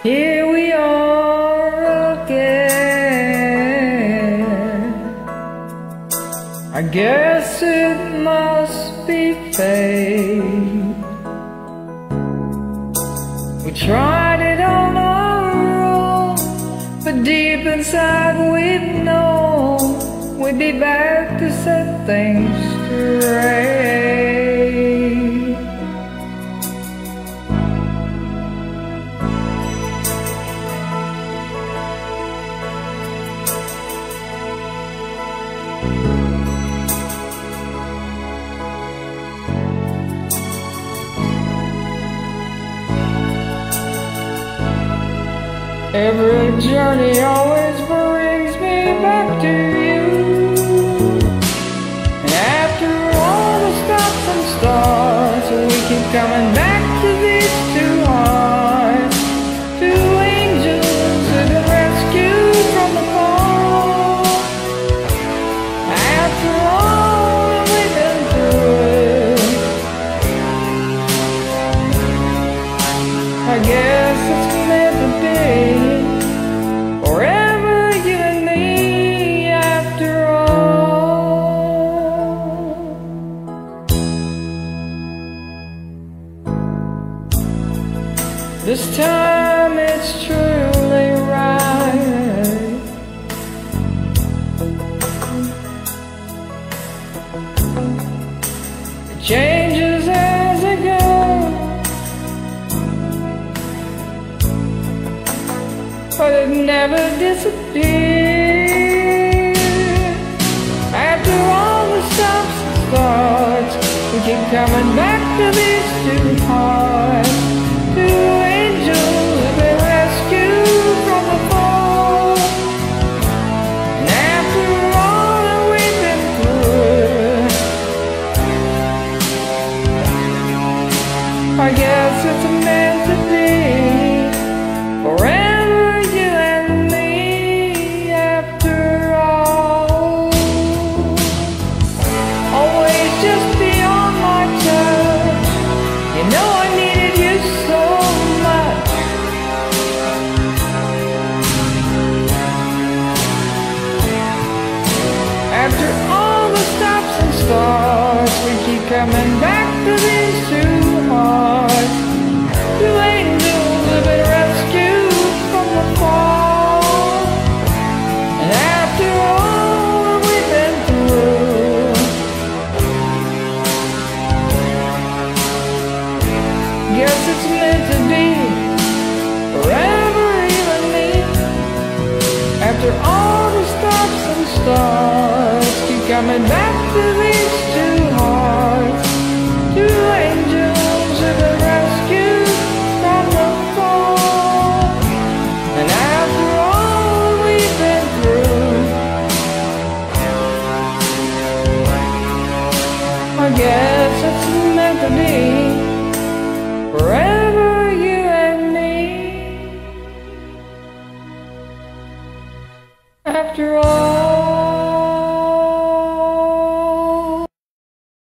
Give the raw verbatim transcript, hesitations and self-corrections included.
Here we are again. I guess it must be fate. We tried it on our own, but deep inside we've known we'd be back to set things straight. Every journey always brings me back to you. And after all the stops and starts, we keep coming back to these two hearts, two angels who've been rescued from the fall. After all that we've been through, I guess it's meant to be. Forever, you and me, after all. This time it's truly right. It changes as it goes, but it never disappears. After all the stops and starts, we keep coming back to these two hearts, two angels who've been rescued from the fall. And after all that we've been through, I guess it's meant to be. Forever. After all the stops and starts, we keep coming back to these two hearts, two angels have been rescued from the fall. And after all that we've been through, guess it's meant to be. Forever, you and me. After all the stops and starts, keep coming back to the